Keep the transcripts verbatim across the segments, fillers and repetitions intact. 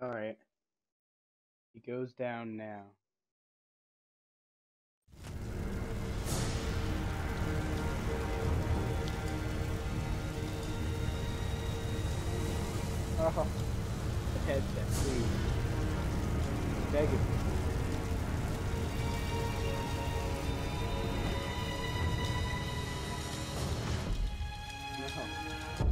Alright. He goes down now. Oh, the headset, please. Begging. No.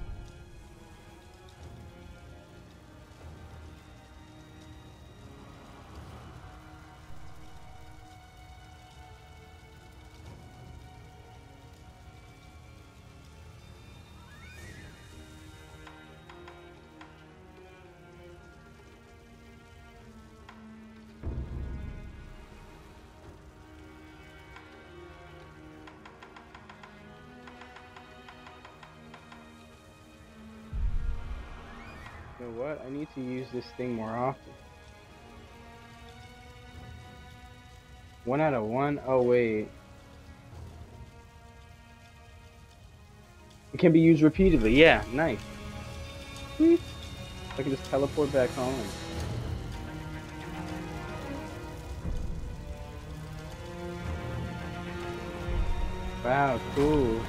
You know what? I need to use this thing more often. One out of one? Oh, wait. It can be used repeatedly. Yeah, nice. Sweet. I can just teleport back home. Wow, cool.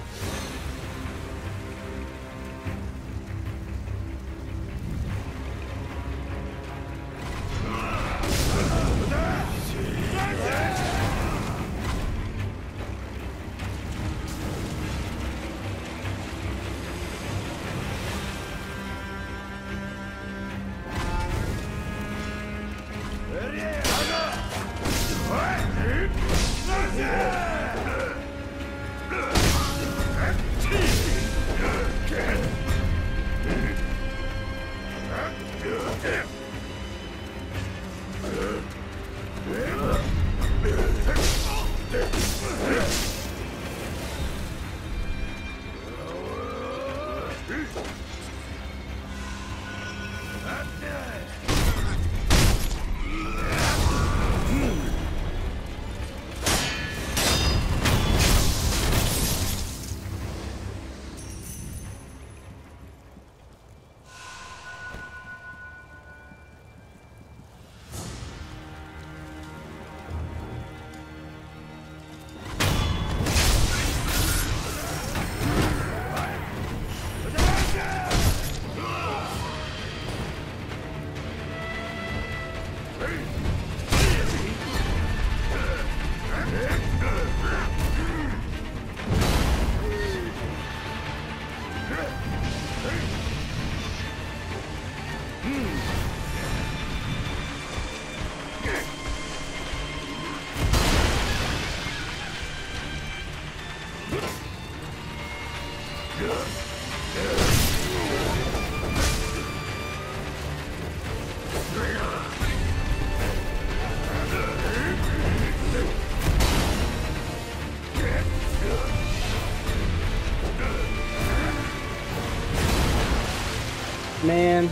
Man.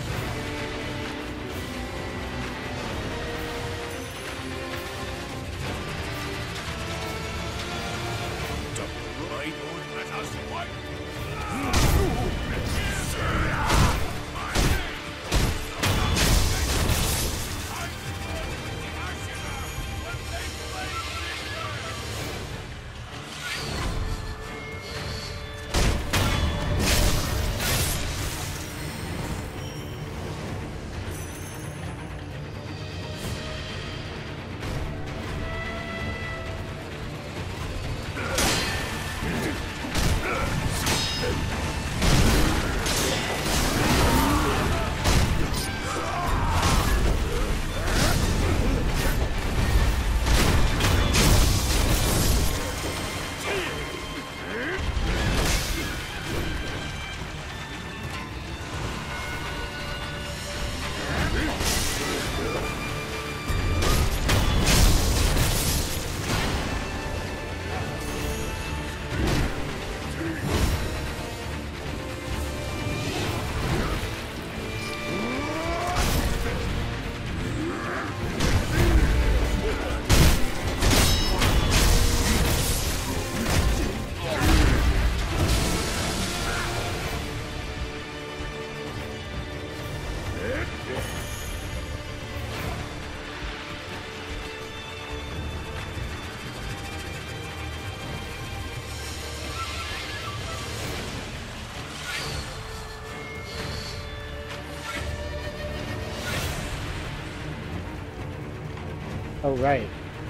Oh, right.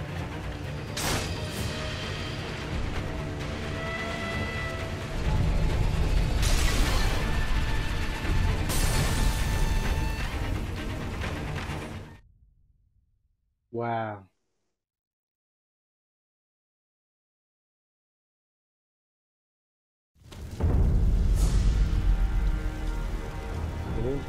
Wow. Really?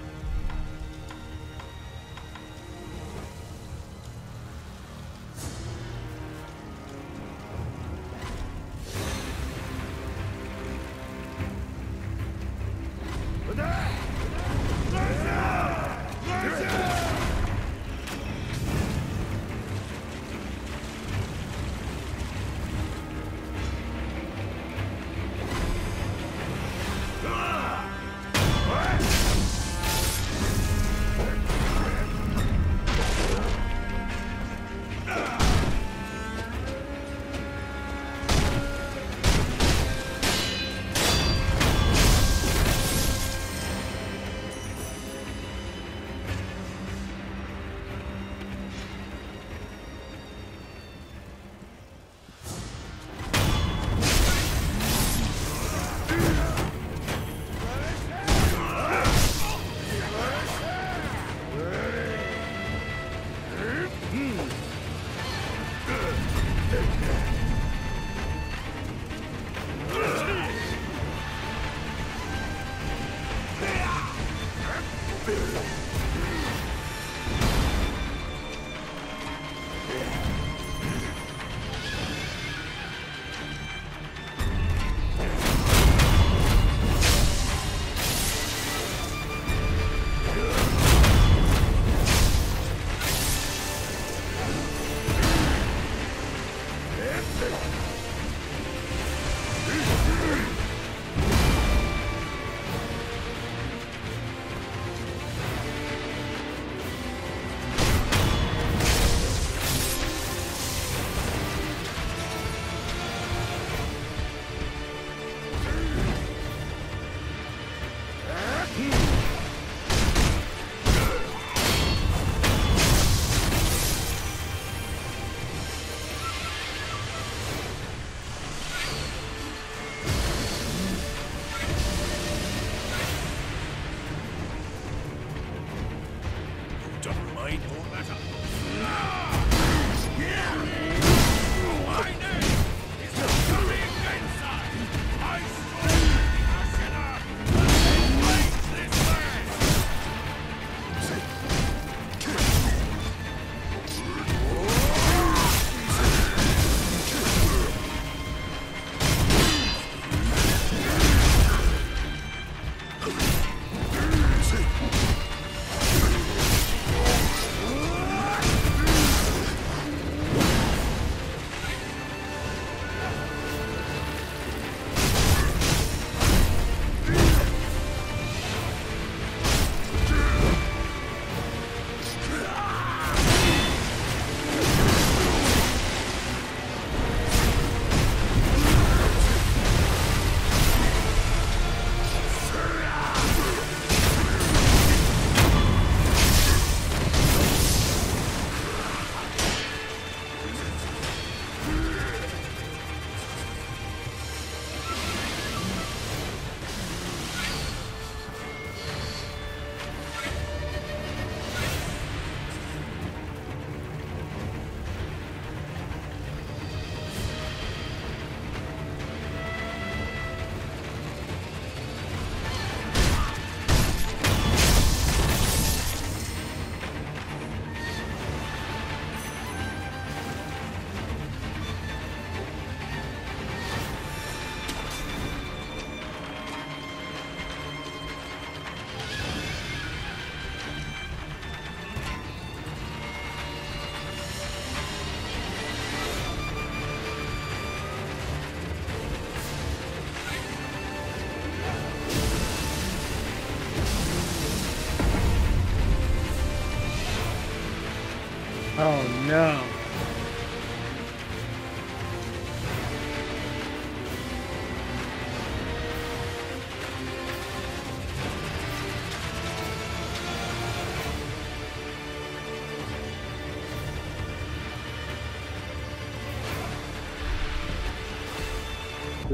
Oh no.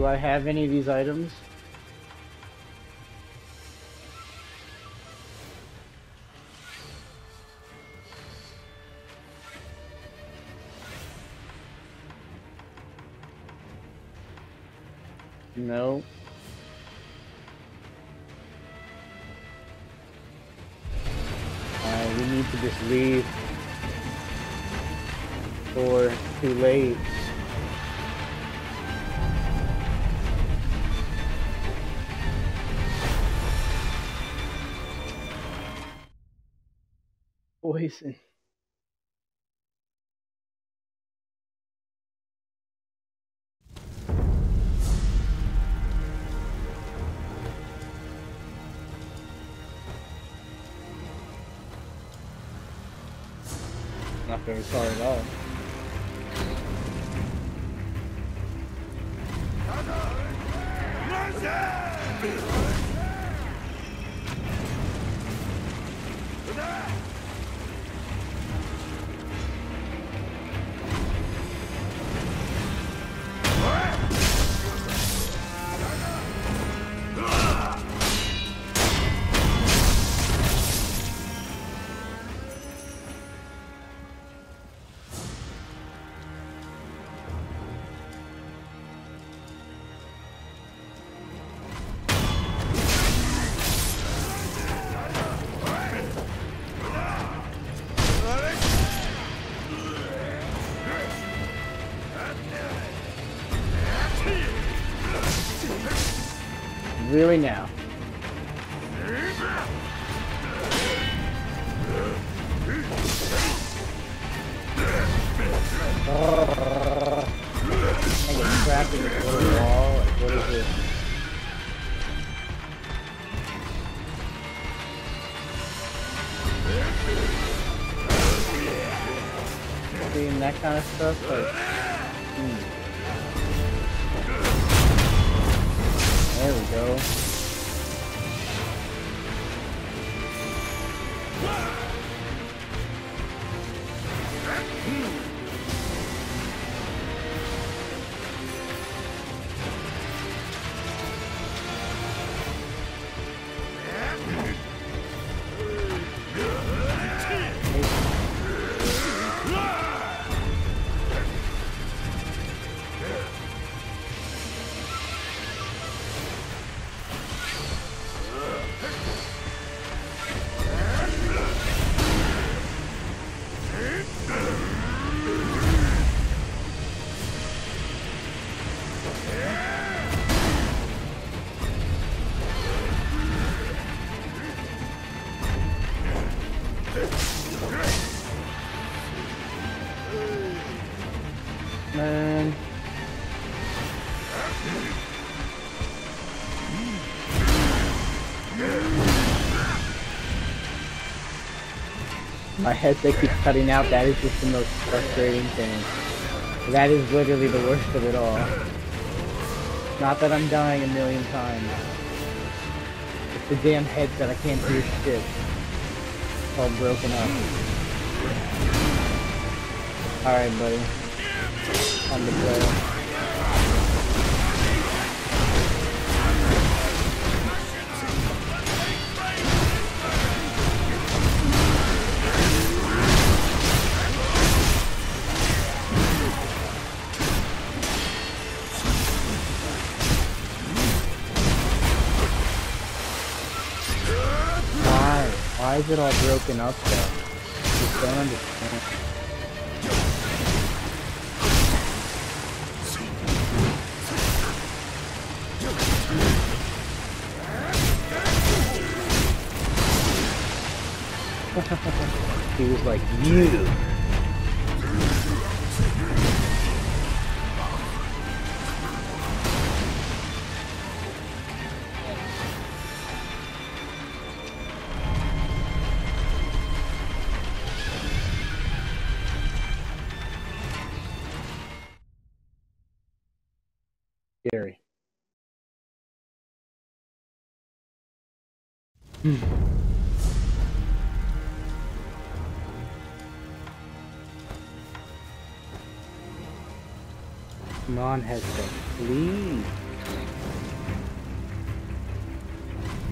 Do I have any of these items? No. Alright, we need to just leave. Or too late. Poison. Not very sorry at all. Really now? Uh, I get trapped in this little wall. Like, what is this? Seeing that kind of stuff, like, hmm. There we go. Man. My headset keeps cutting out. That is just the most frustrating thing. That is literally the worst of it all. Not that I'm dying a million times. It's the damn headset. I can't hear shit. It's all broken up. Alright, buddy. Time to play. Why? Why is it all broken up though? I just don't understand. He was like, you! Scary. Hmm. Come on, headset, please.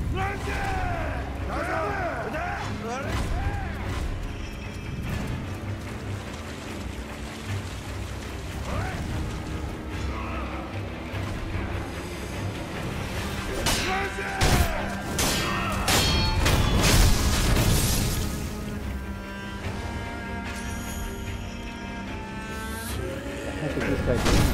What the heck is this guy doing?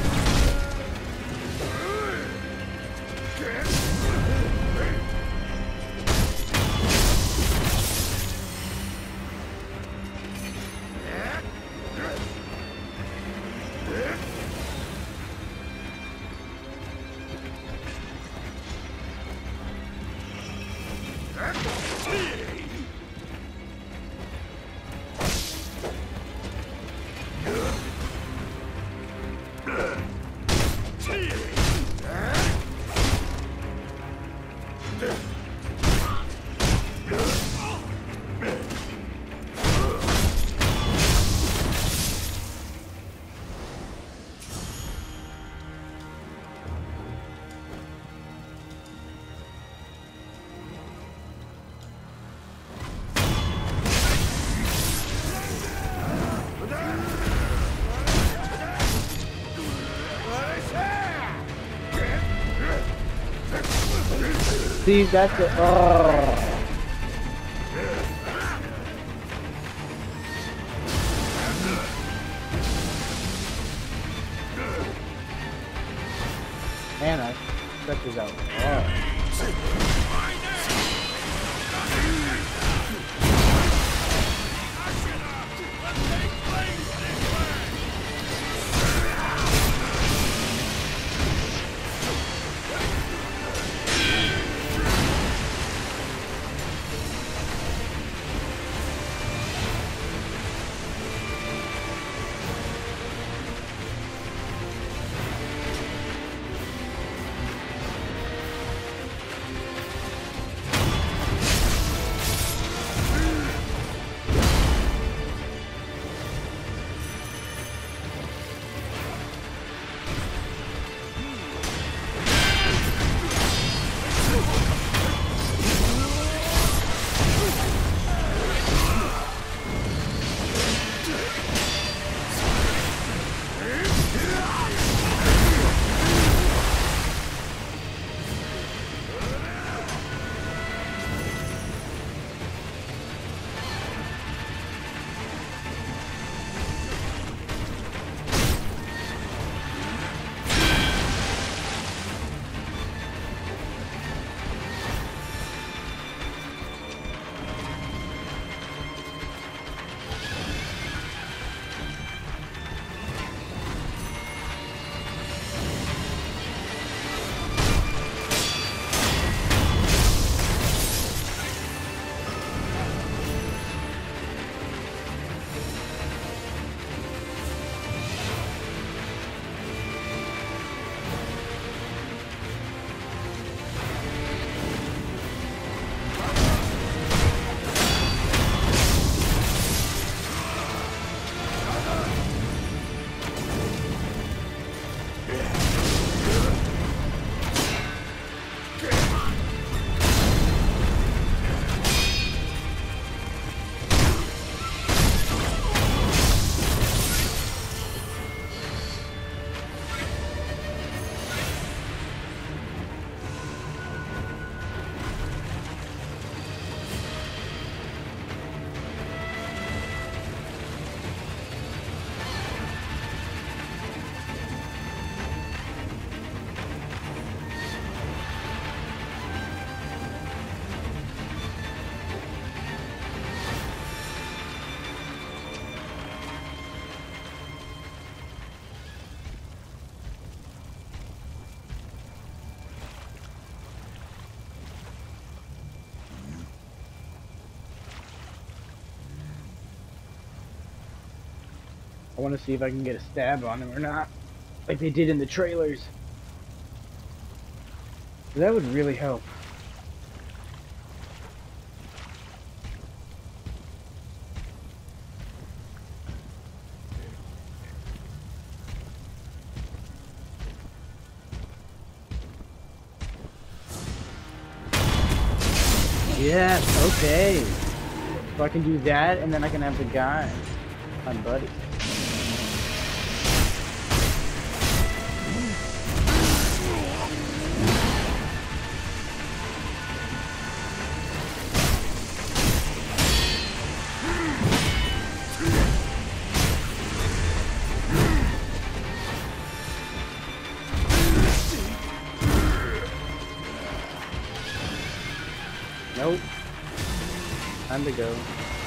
See, that's it. Oh. Man, that stretches out. Oh. I want to see if I can get a stab on him or not, like they did in the trailers. That would really help. Yes, okay. So I can do that, and then I can have the guy, my buddy. Nope. Time to go.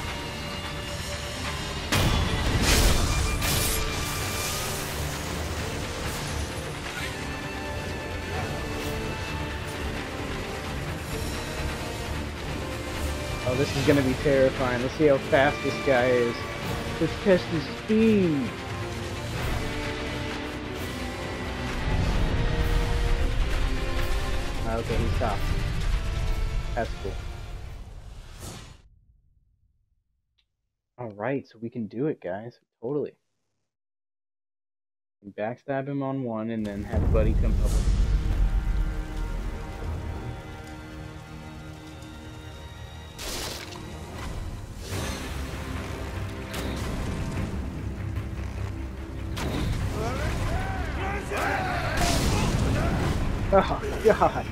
Oh, this is gonna be terrifying. Let's see how fast this guy is. Let's test his speed. Okay, he stopped. That's cool. Alright, so we can do it, guys. Totally. Backstab him on one and then have Buddy come up. Oh, God.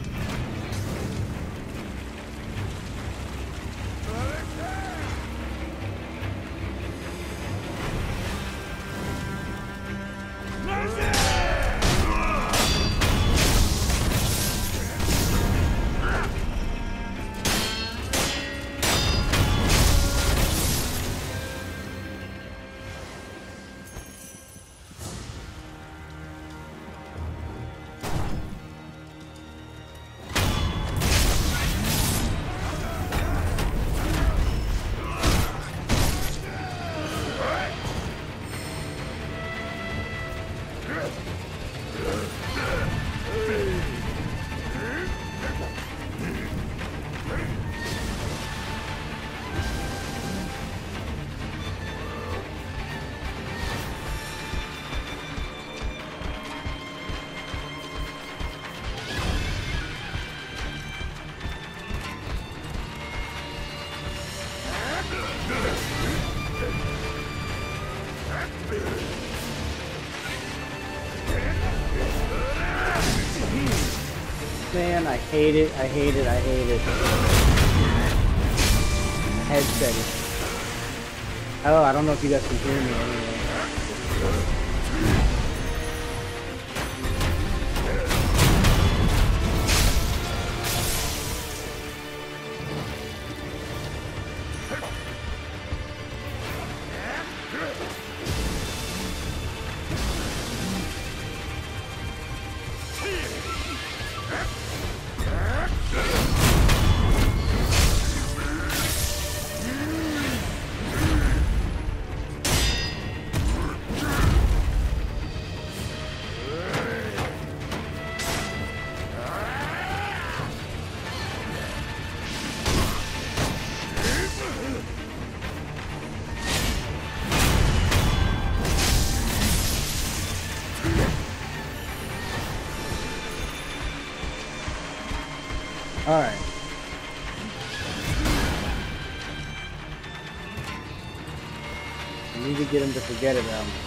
Man, I hate it, I hate it, I hate it. Head steady. Oh, I don't know if you guys can hear me anyway. Alright. I need to get him to forget about me.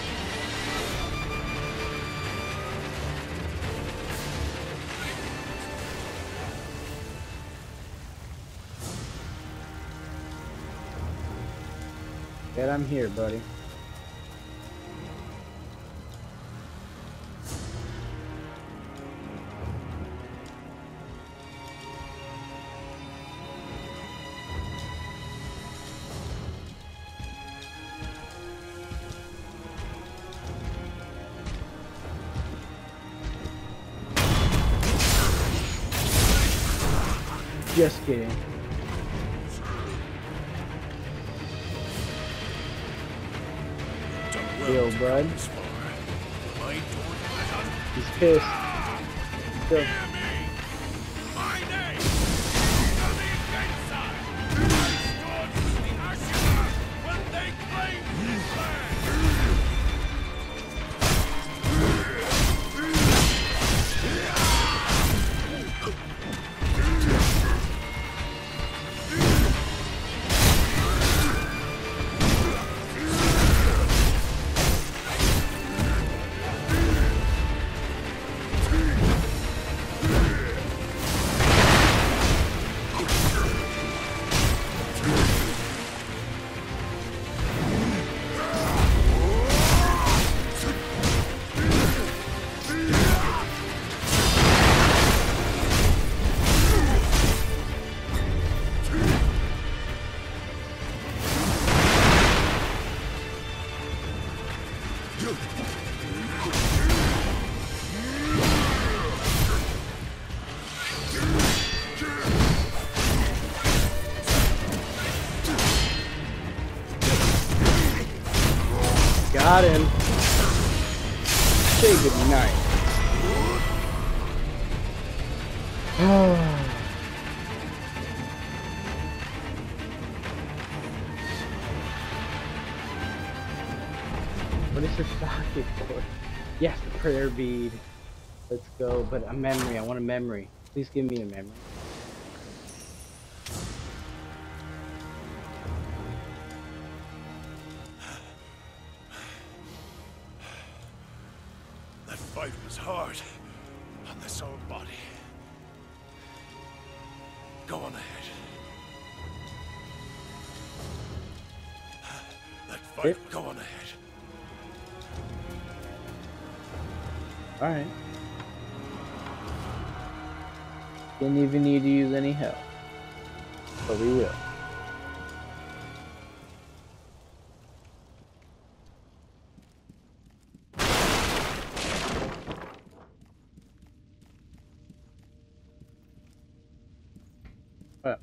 Bet I'm here, buddy. Just kidding. Yo, bud. He's pissed. Go. Got him. Say goodnight. What is your socket for? Yes, the prayer bead. Let's go. But a memory. I want a memory. Please give me a memory. That fight was hard on this old body. Go on ahead. That fight. Yep. Go on ahead. Alright. Didn't even need to use any help. But we will. Well.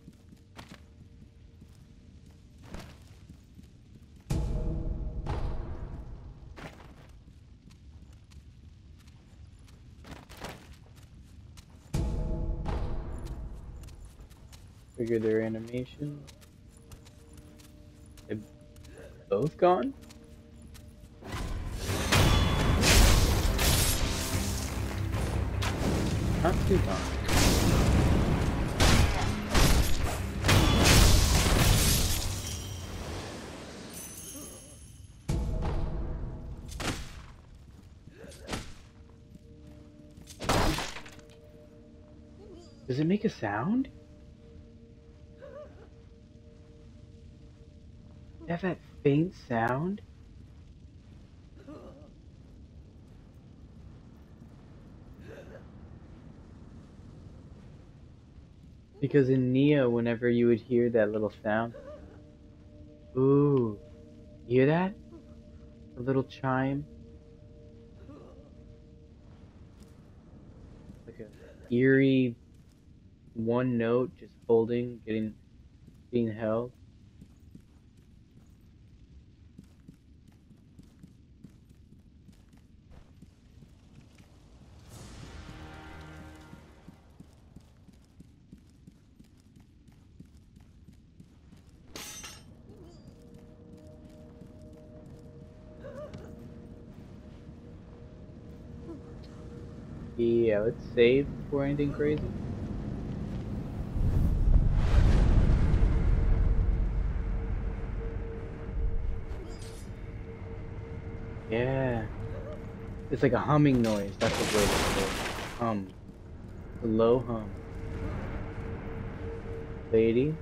Trigger their animation. They're both gone? Not too gone. Does it make a sound? Have that faint sound? Because in Neo, whenever you would hear that little sound, ooh, you hear that? A little chime? Like a eerie one note just holding, getting, being held. Yeah, let's save before anything crazy. Yeah. It's like a humming noise. That's what word it's called. Hum. A low hum. Lady.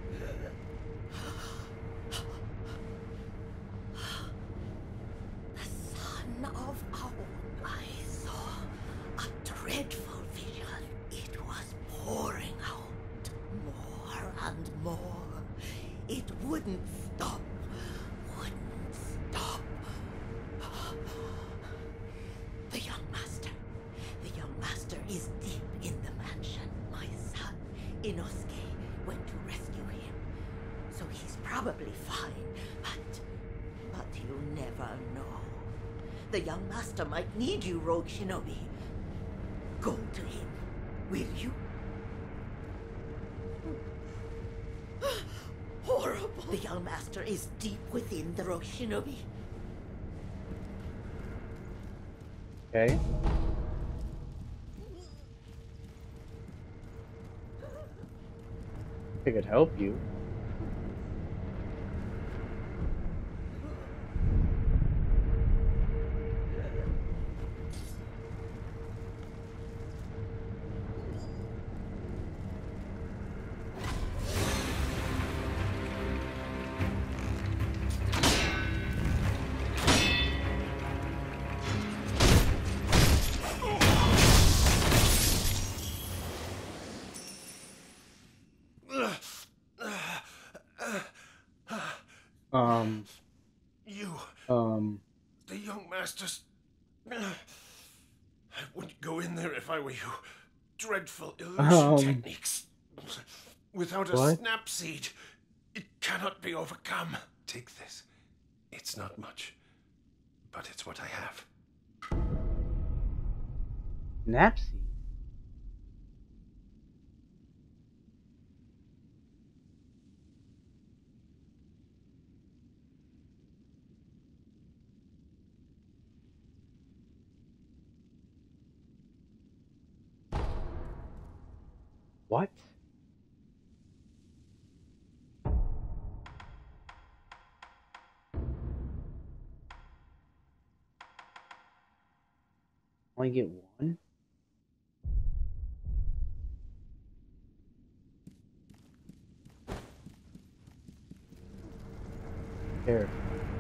The son of our eyes saw a dreadful vision. It was pouring out more and more. It wouldn't stop. Wouldn't stop. The young master. The young master is deep in the mansion. My son, Inosuke, went to rescue him. So he's probably fine, but... But you never know. The young master might need you, Rogue Shinobi. Go to him, will you? Horrible. The young master is deep within the Rogue Shinobi. Okay. I could help you. Um. You. Um. The young masters. I wouldn't go in there if I were you. Dreadful illusion Um, techniques. Without a what? snap seed, it cannot be overcome. Take this. It's not much. but it's what I have. Snapseed? What? Only get one? Here.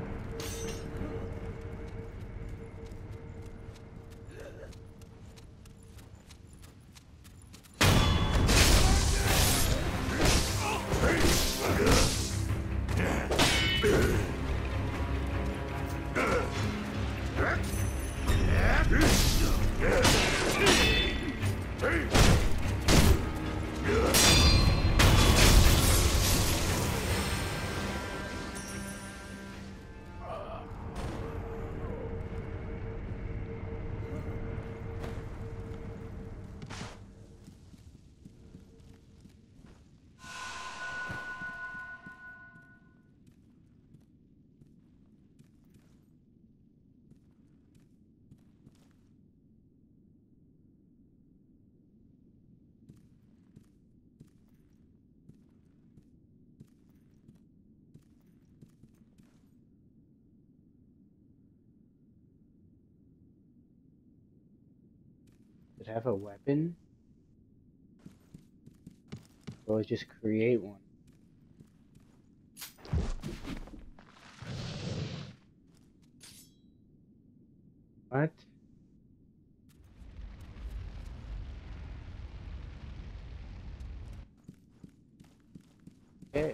Does it have a weapon? Or just create one? What? Okay.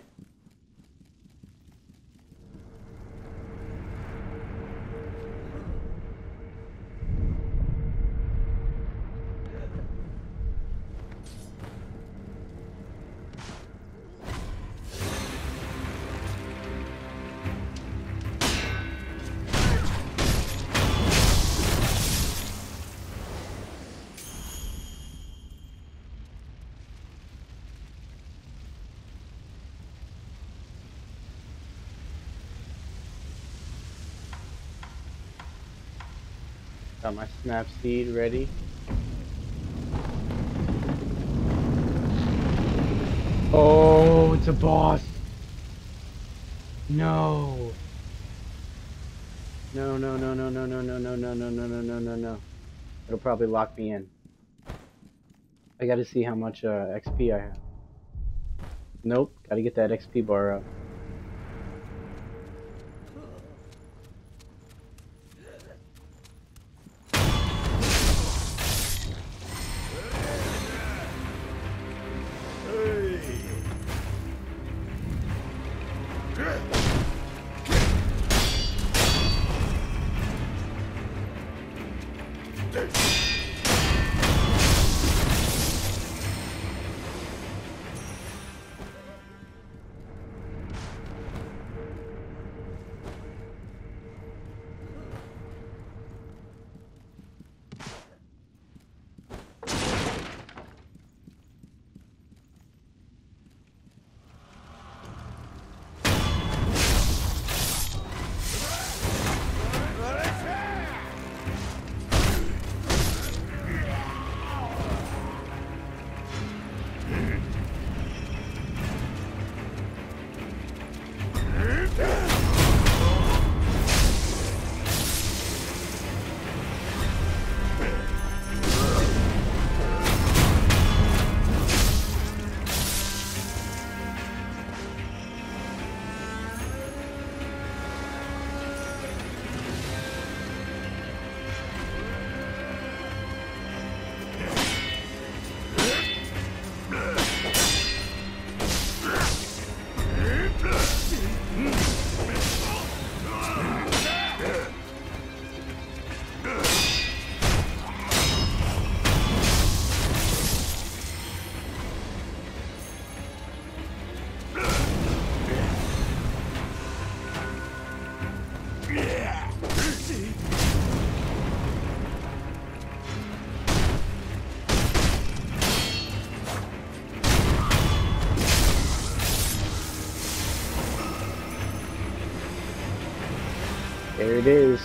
Got my Snapseed ready. Oh, it's a boss. No. No, no, no, no, no, no, no, no, no, no, no, no, no, no, no. It'll probably lock me in. I gotta see how much uh, X P I have. Nope, gotta get that X P bar up. There it is.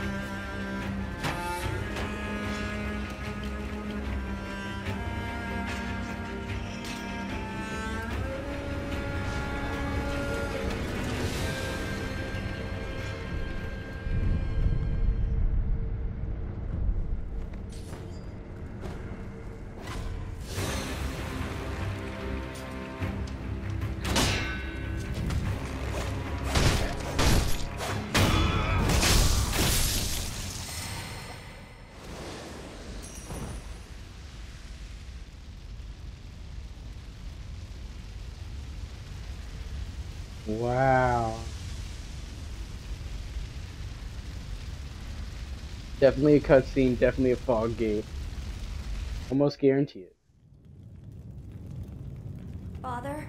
Wow. Definitely a cutscene, definitely a fog gate. Almost guarantee it. Father?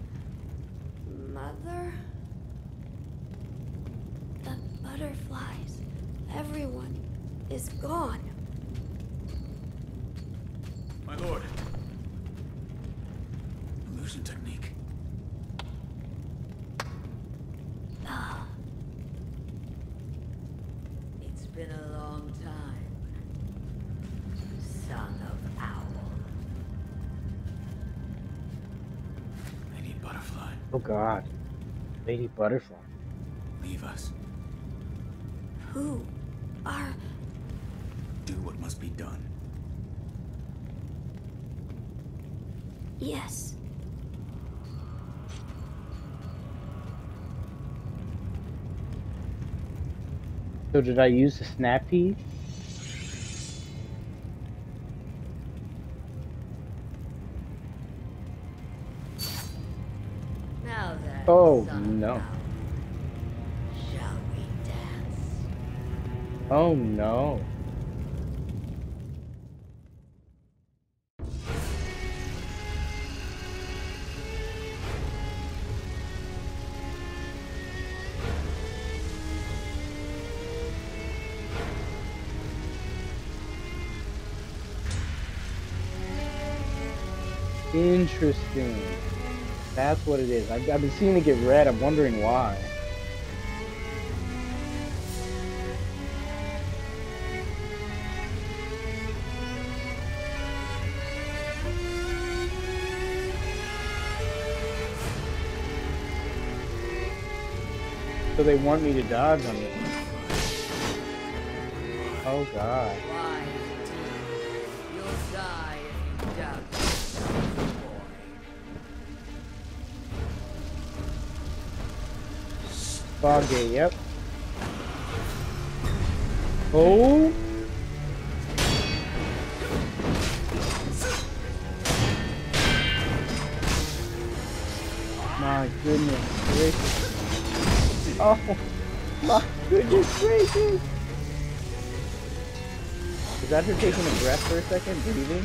Mother? The butterflies. Everyone is gone. My lord. Illusion technique. Ah. It's been a long time, son of Owl. I need Butterfly. Oh god. Lady Butterfly. Leave us. Who are... Do what must be done. Yes. So did I use the snap piece? Now then, Oh, son no. of Owl, shall we dance? Oh no. Interesting. That's what it is. I've, I've been seeing it get red. I'm wondering why. So they want me to dodge on it. Oh god. Why, indeed. You'll die if you doubt yourself, boy. Fog gate, yep. Oh! My goodness gracious. Oh, my goodness gracious. Is that her taking a breath for a second? Breathing?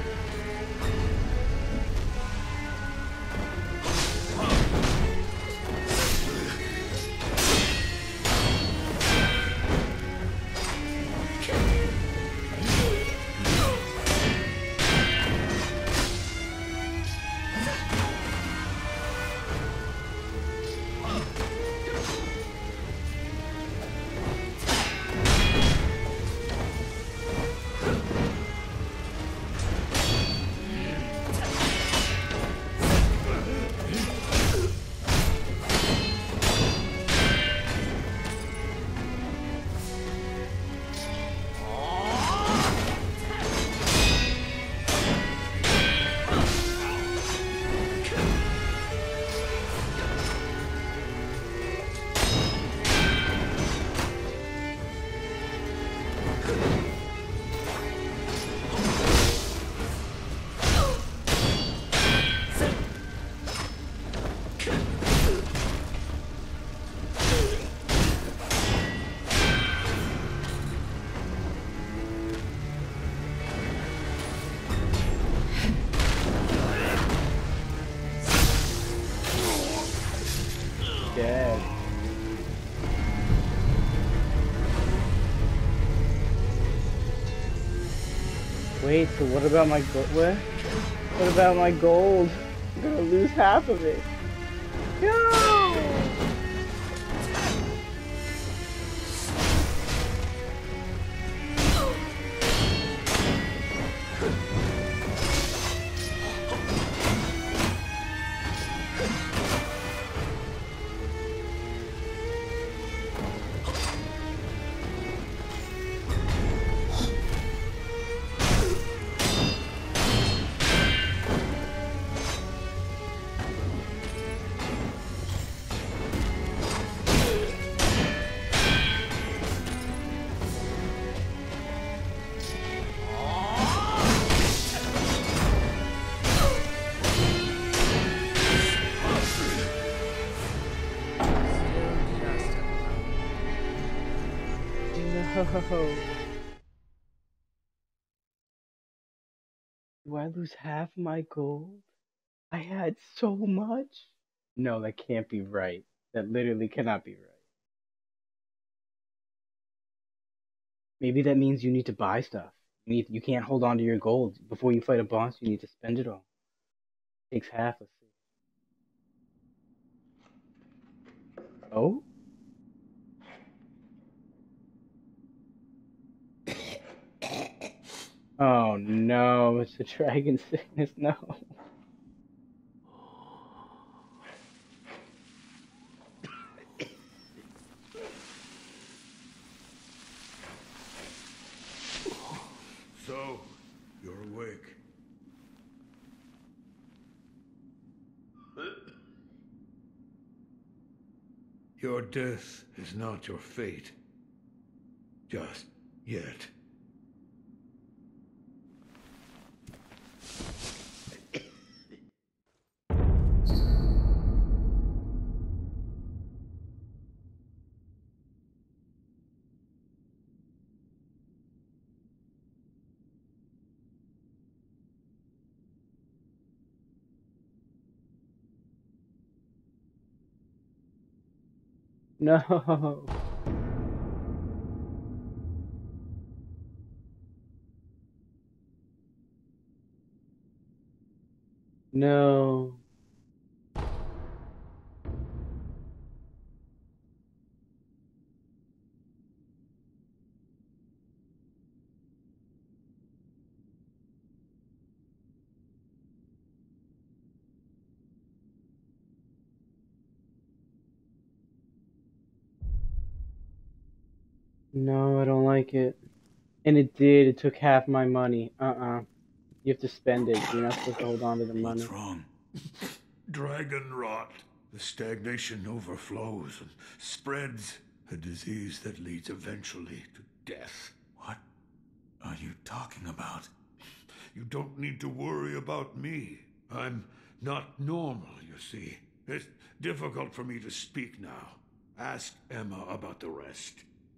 Dead. Wait, so what about my gold? What? What about my gold? I'm gonna lose half of it. No! Do I lose half my gold? I had so much? No, that can't be right. That literally cannot be right. Maybe that means you need to buy stuff. You need, you can't hold on to your gold. Before you fight a boss, you need to spend it all. It takes half, let's see. Oh? Oh no, it's the dragon sickness, no. So, you're awake. Your death is not your fate. Just yet. No. No. No, I don't like it. And it did, it took half my money. Uh-uh. You have to spend it. You're not supposed to hold on to the money. What's wrong? Dragon rot. The stagnation overflows and spreads. A disease that leads eventually to death. What are you talking about? You don't need to worry about me. I'm not normal, you see. It's difficult for me to speak now. Ask Emma about the rest.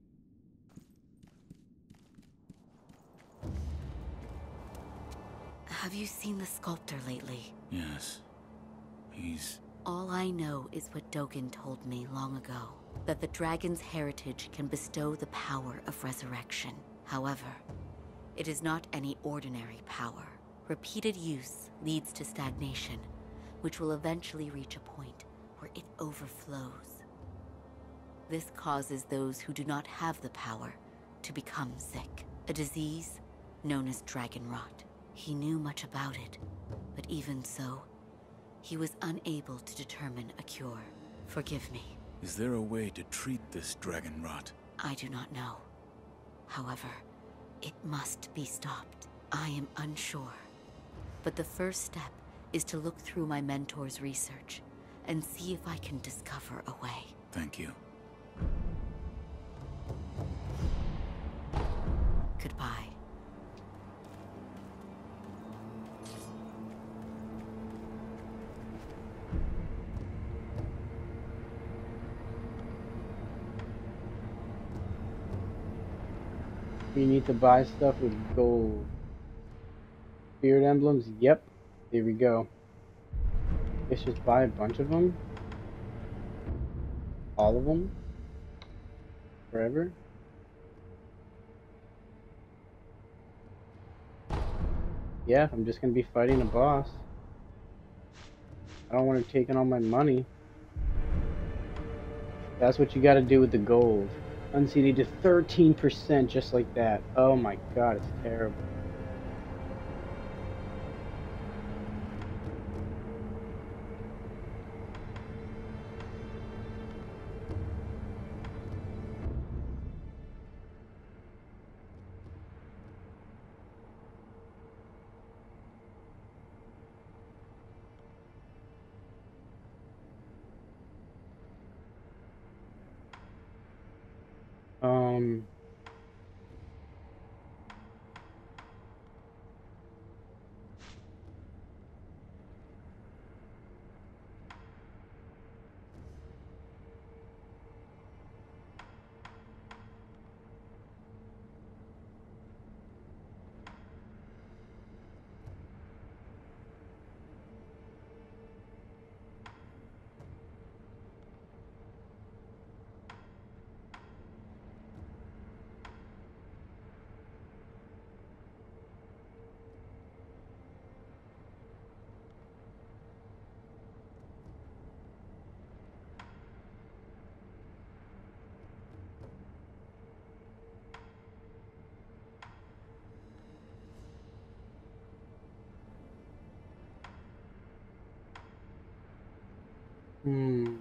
Have you seen the sculptor lately? Yes. He's... All I know is what Dogen told me long ago. That the dragon's heritage can bestow the power of resurrection. However, it is not any ordinary power. Repeated use leads to stagnation, which will eventually reach a point where it overflows. This causes those who do not have the power to become sick. A disease known as dragon rot. He knew much about it, but even so, he was unable to determine a cure. Forgive me. Is there a way to treat this dragon rot? I do not know. However, it must be stopped. I am unsure. But the first step is to look through my mentor's research and see if I can discover a way. Thank you. Goodbye. You need to buy stuff with gold. Spirit emblems? Yep. Here we go. Let's just buy a bunch of them. All of them. Forever. Yeah, I'm just gonna be fighting a boss. I don't want to take in all my money. That's what you gotta do with the gold. Unseen to thirteen percent just like that. Oh my god, it's terrible. Um, Hmm.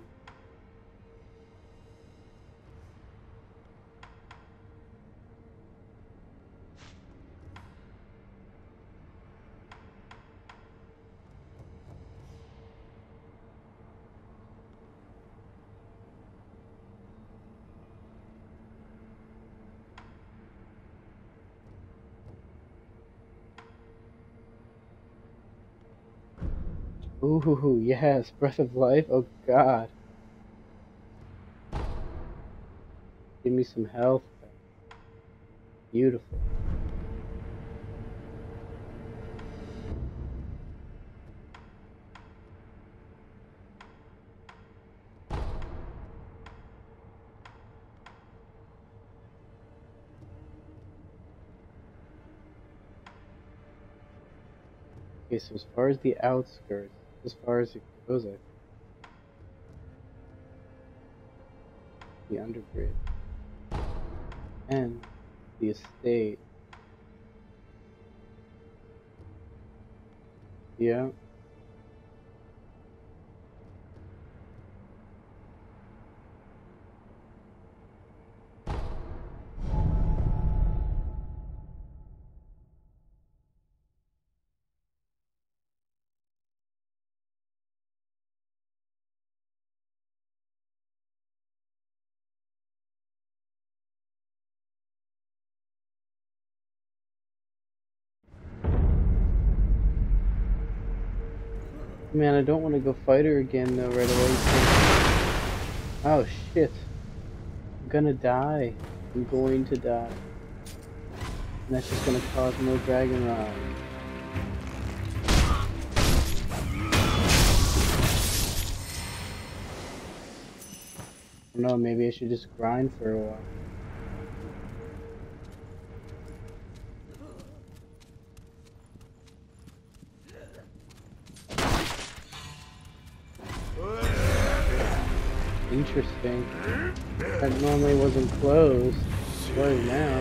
Ooh, yes, Breath of Life. Oh God, give me some health. Beautiful. Okay, so as far as the outskirts, as far as it goes, I think the underbridge and the estate. Yeah. Man, I don't want to go fight her again though right away. Oh shit. I'm gonna die. I'm going to die. And that's just gonna cause more dragon rot. I don't know, maybe I should just grind for a while. Interesting. That normally wasn't closed. What is now?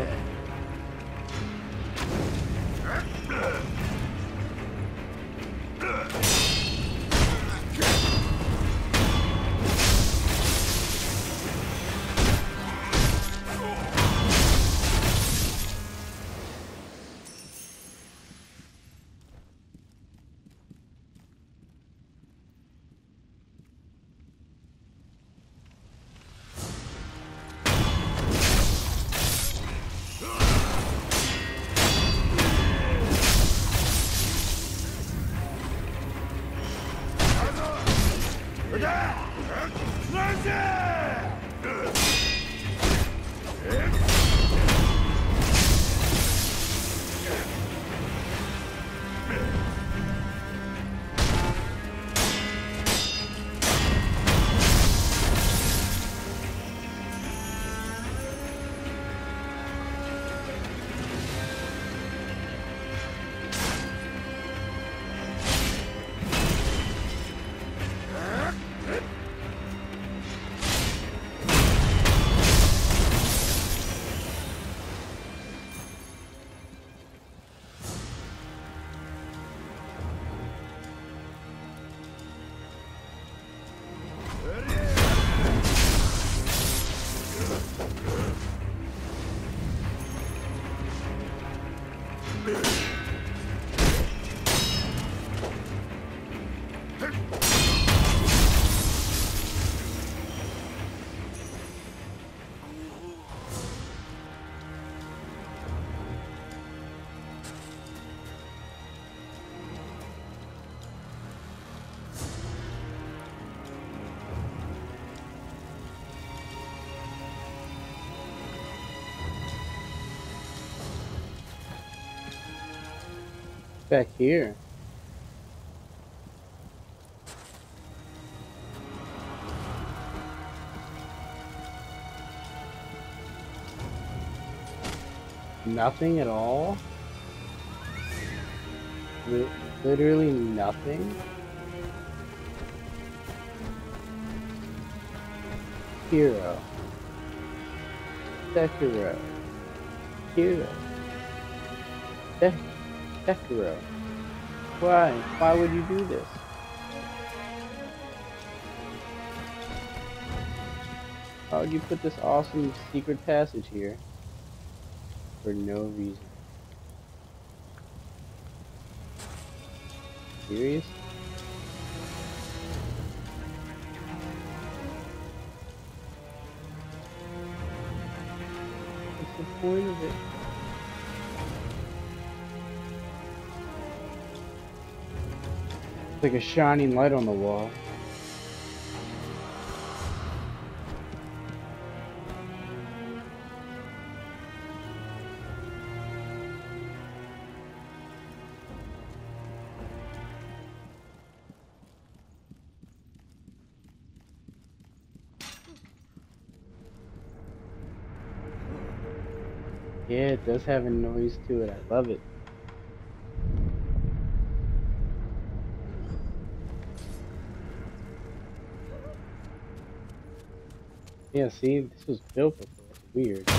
Back here. Nothing at all? Li- literally nothing? Hero. Sekiro. Hero. Sek Sekiro. Why? Why would you do this? Why would you put this awesome secret passage here? For no reason. Serious? What's the point of it? It's like a shining light on the wall. Yeah, it does have a noise to it. I love it. Yeah, see, this was built before. It's weird.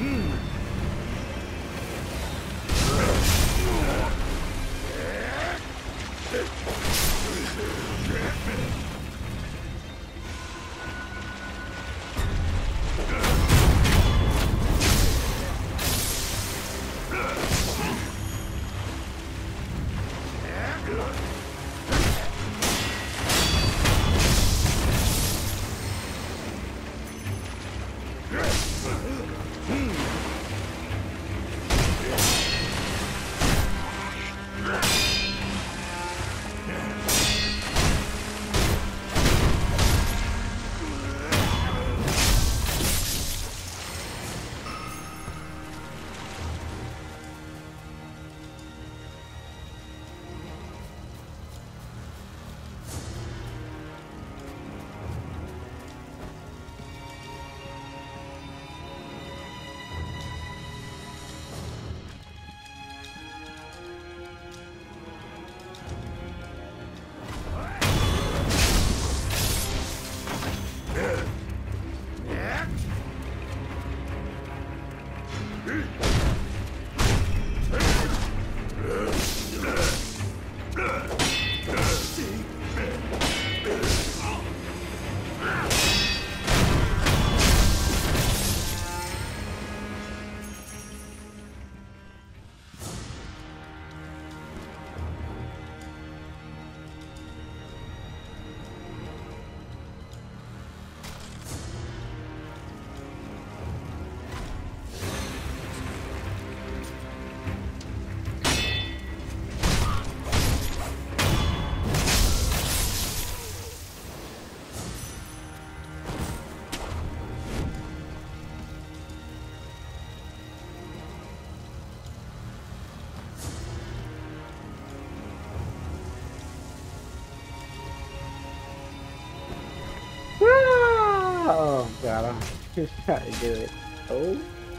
Oh god, I'm just trying to do it. Oh,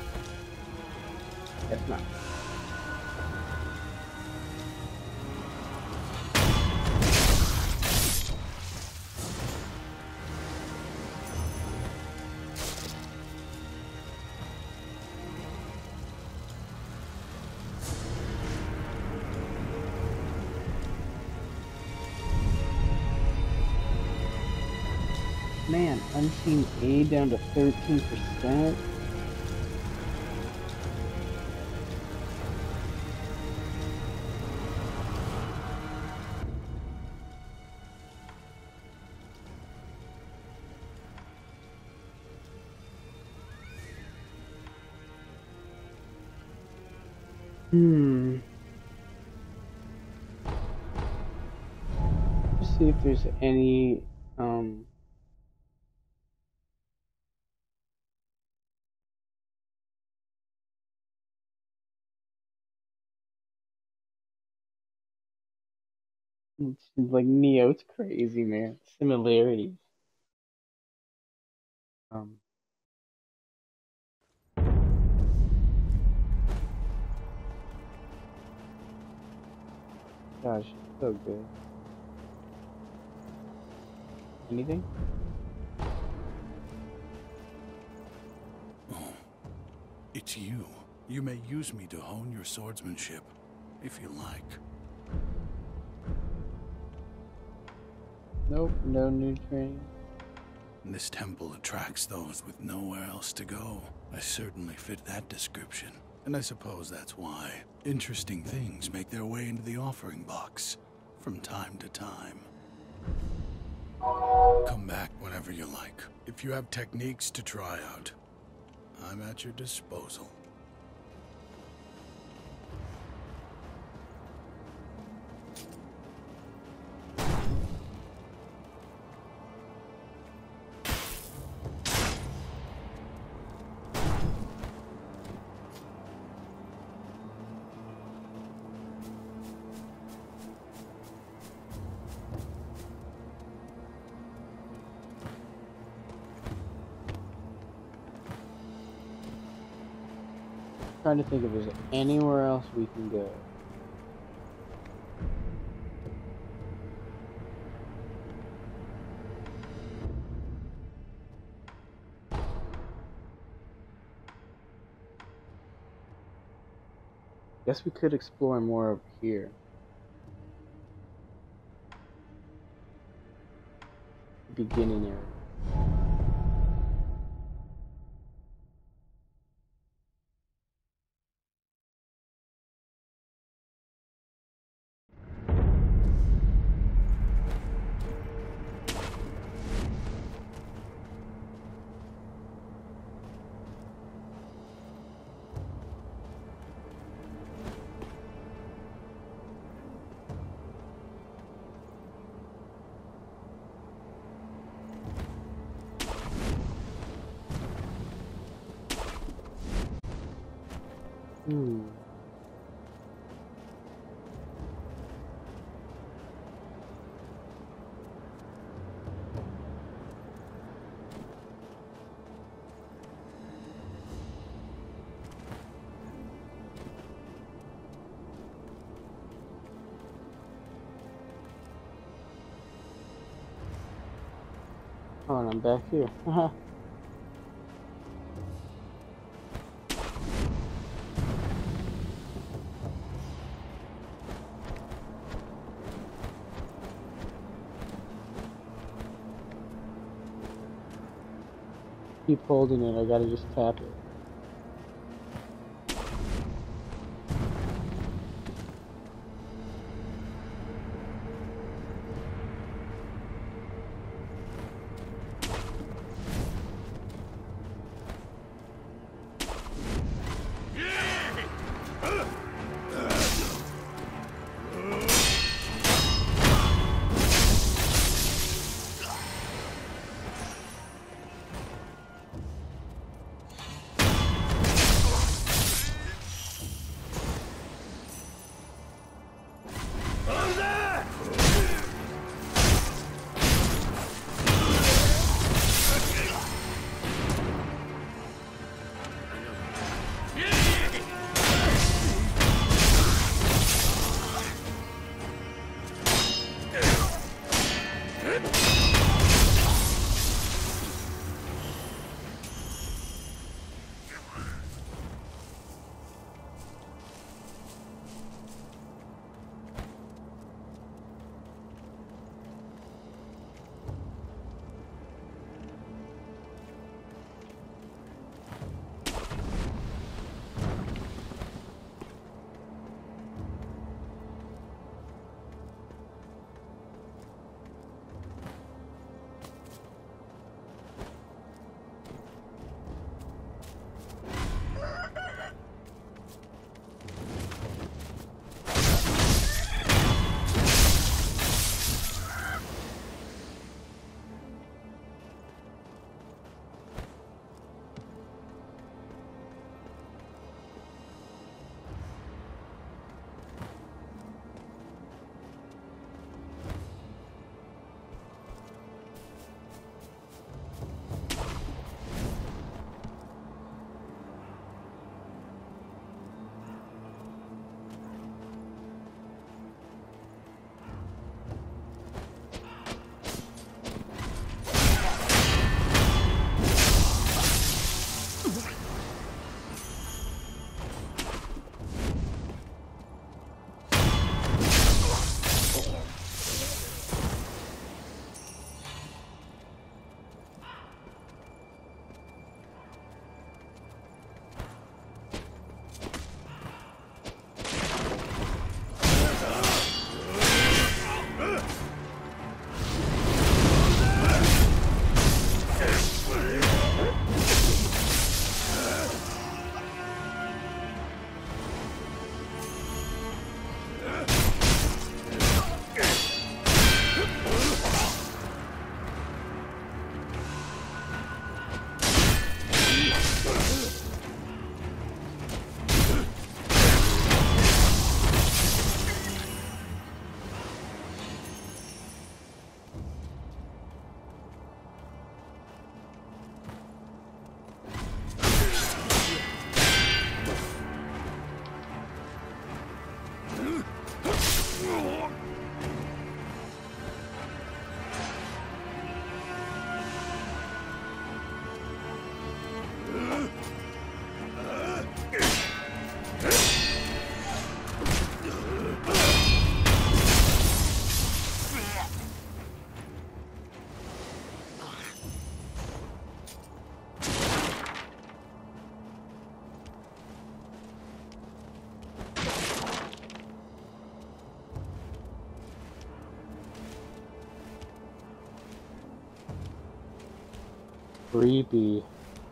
that's not. Man, unseen A down to thirteen percent. Hmm. Let's see if there's any, um... It's like Neo's crazy, man. Similarities. Um. Gosh, so good. Anything? Oh, it's you. You may use me to hone your swordsmanship, if you like. Nope, no new training. This temple attracts those with nowhere else to go. I certainly fit that description. And I suppose that's why interesting things make their way into the offering box from time to time. Come back whenever you like. If you have techniques to try out, I'm at your disposal. Trying to think if there's anywhere else we can go. Guess we could explore more over here. Beginning area. Hmm. Oh, and I'm back here. Haha. Keep holding it, I gotta just tap it. Creepy.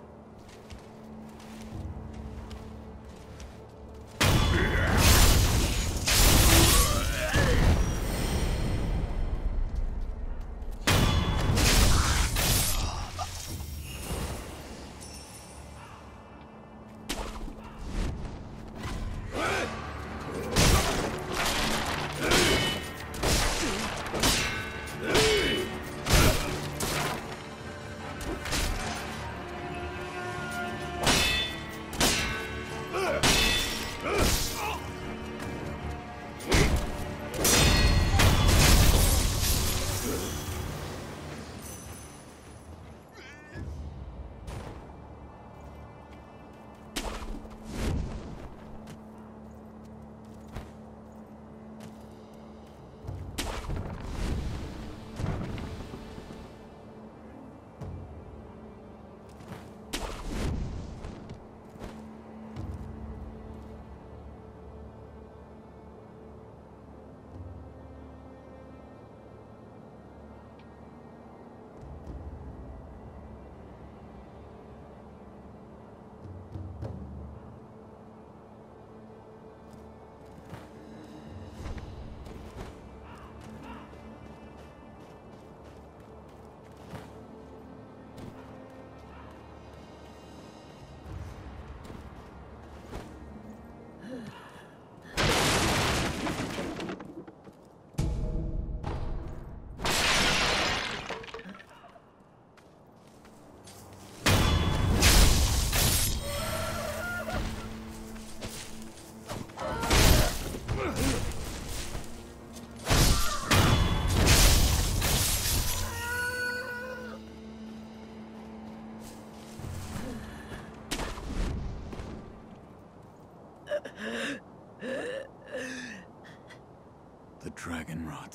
The dragon rot.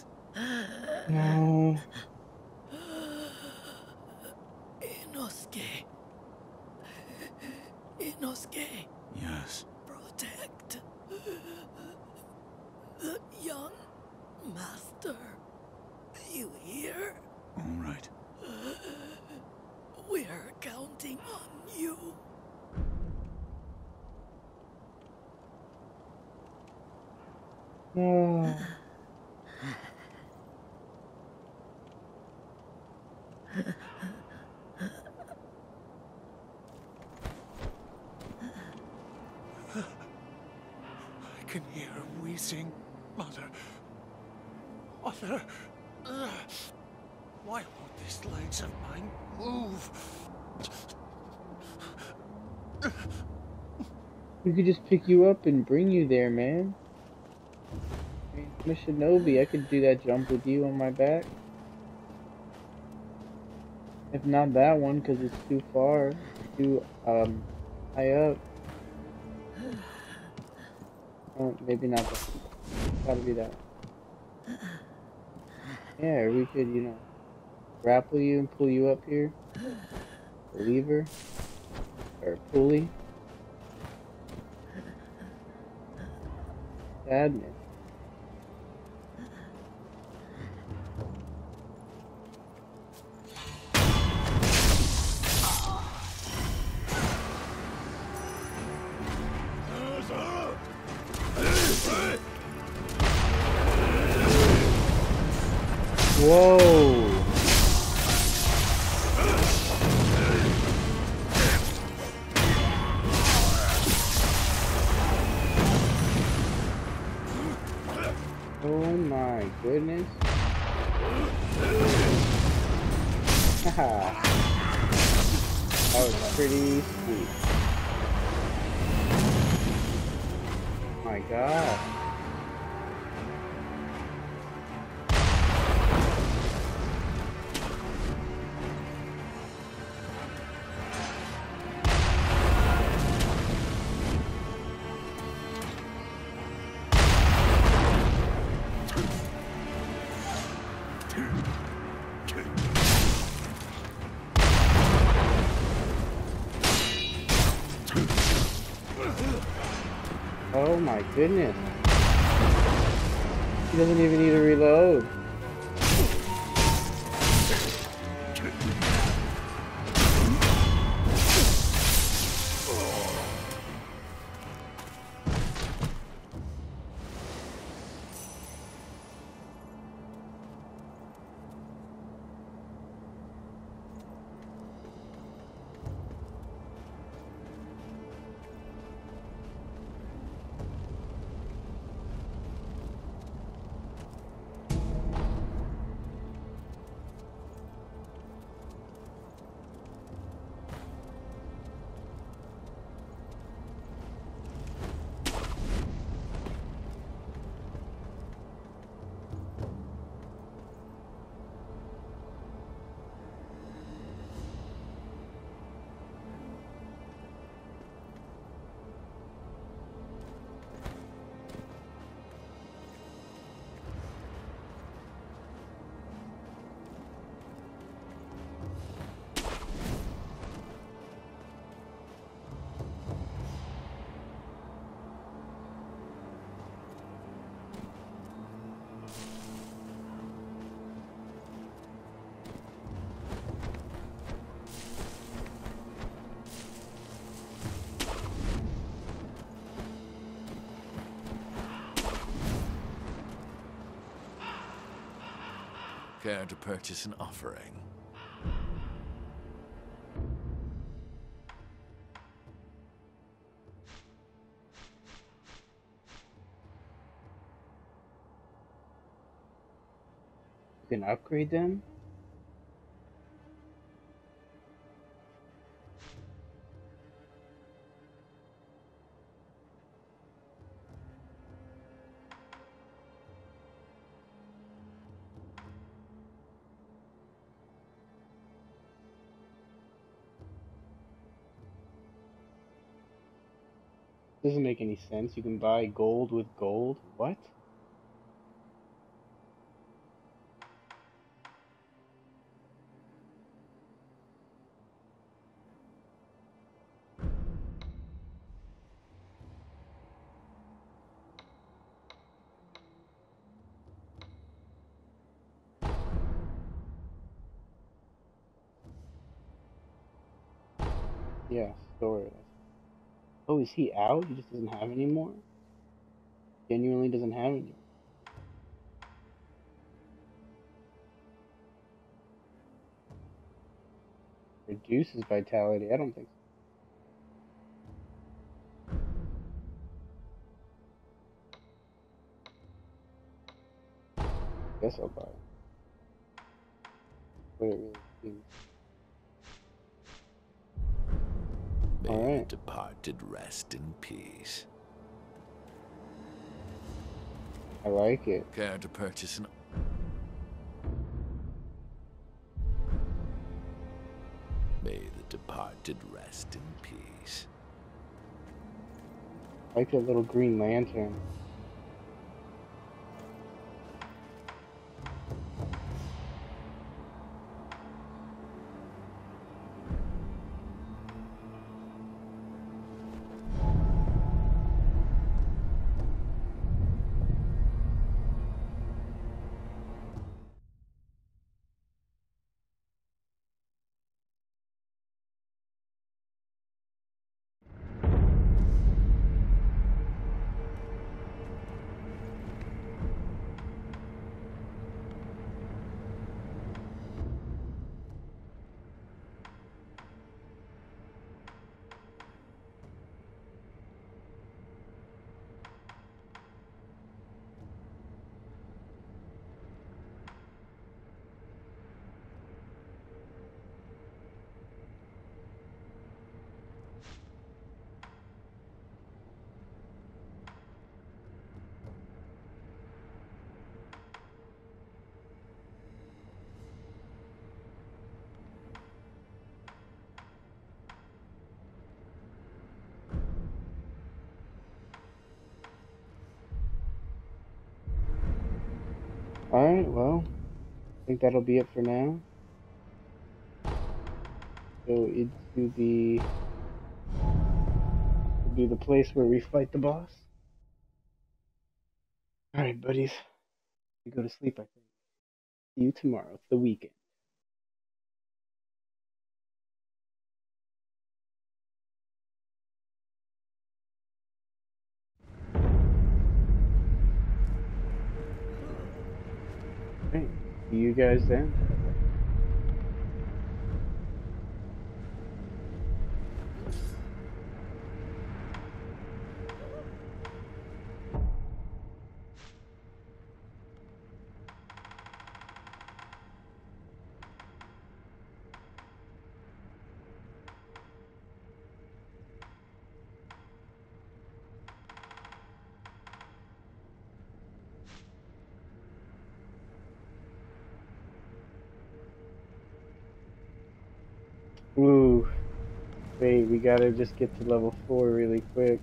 No. Inosuke. Inosuke. Yes. Protect the young master. You hear? All right. We're counting on you. No. I can hear him wheezing. Mother. Mother. Ugh. Why won't these legs of mine move? We could just pick you up and bring you there, man. I mean, I'm a shinobi. I could do that jump with you on my back. If not that one, because it's too far, too um high up. Oh, maybe not that. Gotta be that one. Yeah, or we could, you know, grapple you and pull you up here. A lever. Or a pulley. Sadness. Whoa! Oh my goodness. Haha. That was pretty sweet. Oh my god. Oh my goodness. He doesn't even need to reload. Care to purchase an offering? You can upgrade them? Doesn't make any sense. You can buy gold with gold. What? Yeah, store it. Oh, is he out? He just doesn't have any more? Genuinely doesn't have any. Reduces vitality. I don't think so. Guess I'll buy it. What it really seems. May All right. the departed rest in peace. I like it. Care to purchase an... May the departed rest in peace. I like that little green lantern. Alright, well, I think that'll be it for now. Go into the be the place where we fight the boss. Alright, buddies. We go to sleep, I think. See you tomorrow. It's the weekend. Alright, see you guys then. Ooh. Wait, we gotta just get to level four really quick.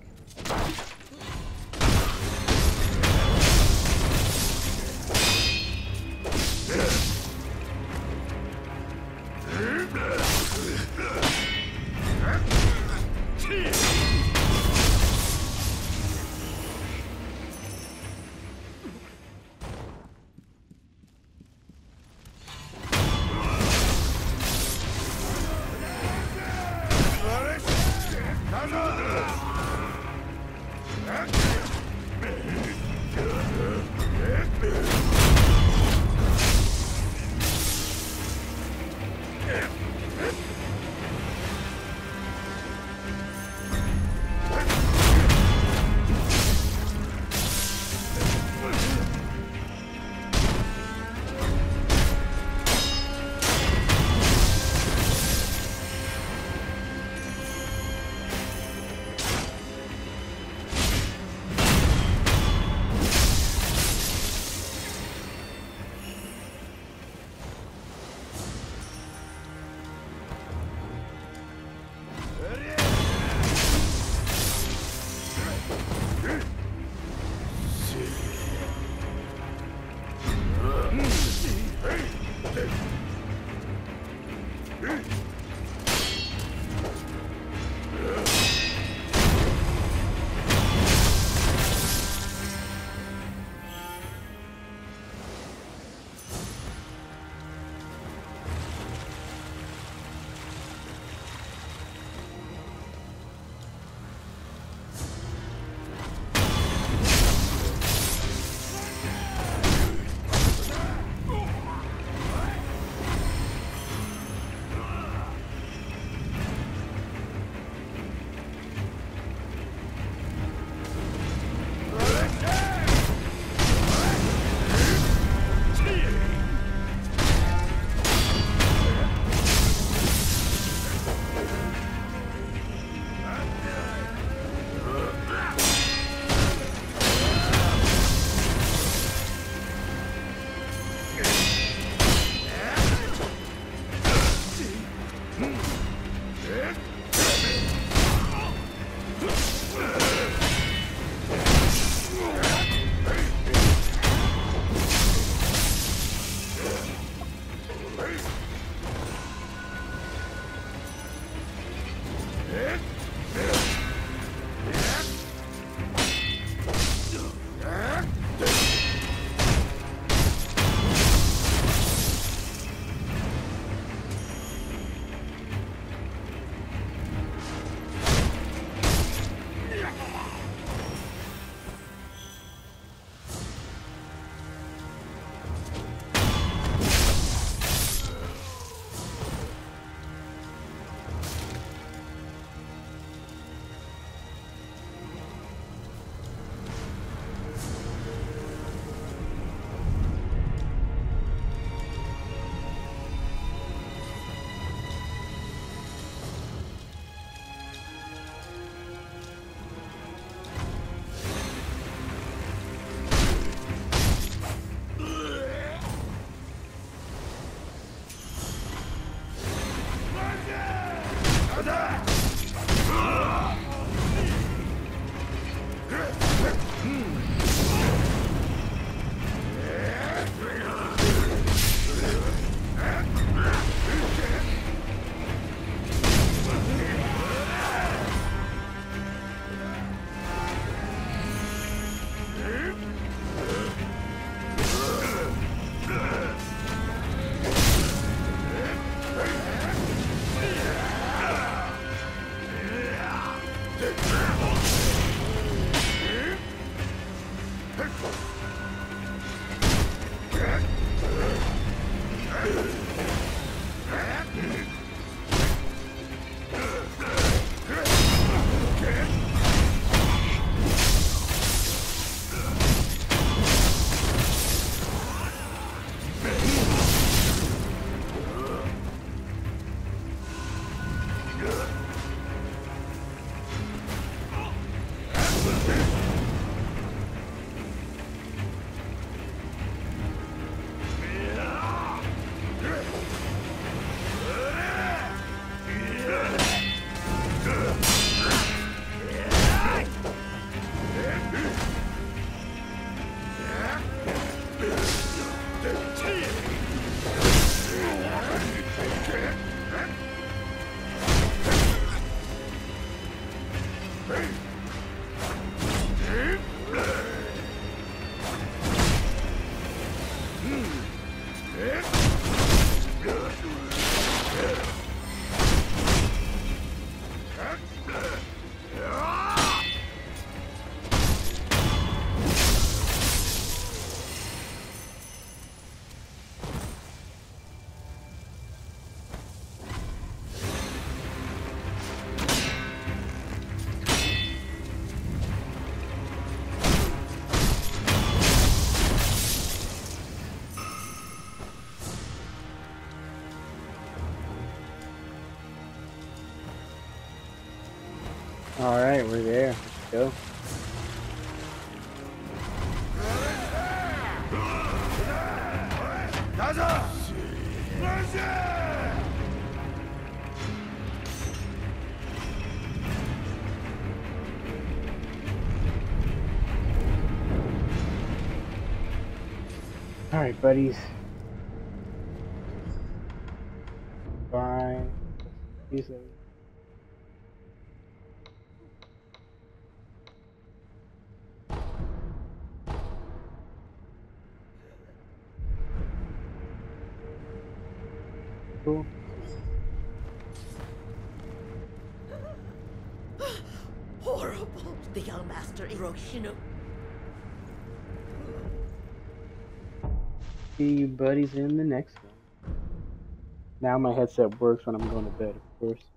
Alright, we're there. Let's go. Alright, buddies. Bye. See you soon. Cool. Horrible. The young master Hiroshino. See you buddies in the next one. Now my headset works when I'm going to bed, of course.